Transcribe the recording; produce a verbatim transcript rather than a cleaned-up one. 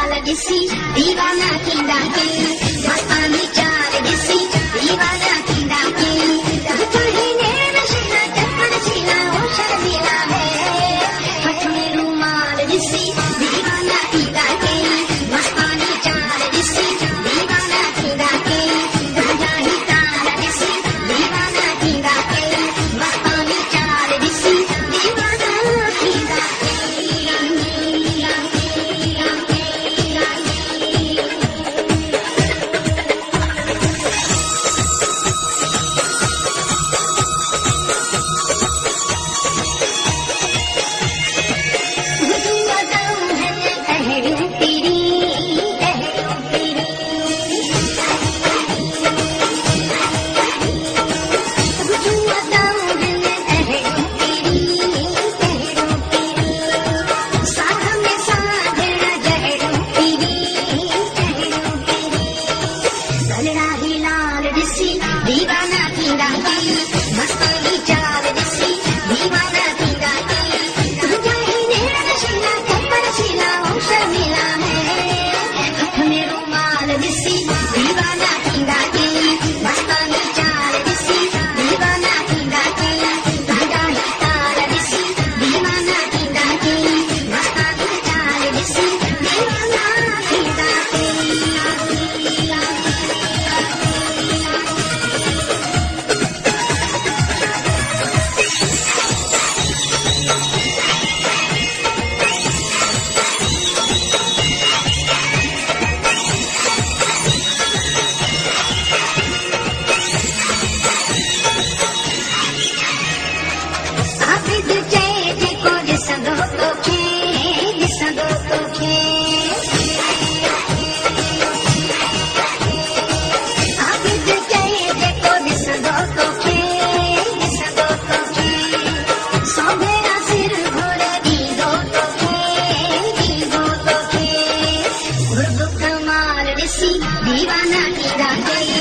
माल ॾिसी दीवाना थींदा कई मस्तानी चाल ॾिसी दीवाना थींदा कई चाहे नैन नशीला चक्कर शीला ओ शर्मीला है हथ में रुमाल ॾिसी दीवाना थींदा कई मस्तानी चाल ॾिसी दीवाना थींदा कई तुंहिंजा ही ताल ॾिसी दीवाना थींदा कई मस्तानी चाल ॾिसी दीवाना थींदा दीवाना थींदा कई मस्तानी चाल ॾिसी दीवाना थींदा कई तुंहिंजा ही नैन नशीला चक्कर शीला ओ शर्मीला है हथ में रुमाल ॾिसी दीवाना थींदा कई मस्तानी चाल ॾिसी दीवाना थींदा कई तुंहिंजा ही ताल ॾिसी दीवाना थींदा कई मस्तानी चाल ॾिसी दीवाना थींदा कई आबिद चए जेको ॾिसंदो तोखे ॾिसंदो तोखे आबिद चए जेको ॾिसंदो तोखे ॾिसंदो तोखे सौ भेरा सिर घोर ॾींदो तोखे ॾींदो तोखे गुर्ब कमाल ॾिसी दीवाना थींदा कई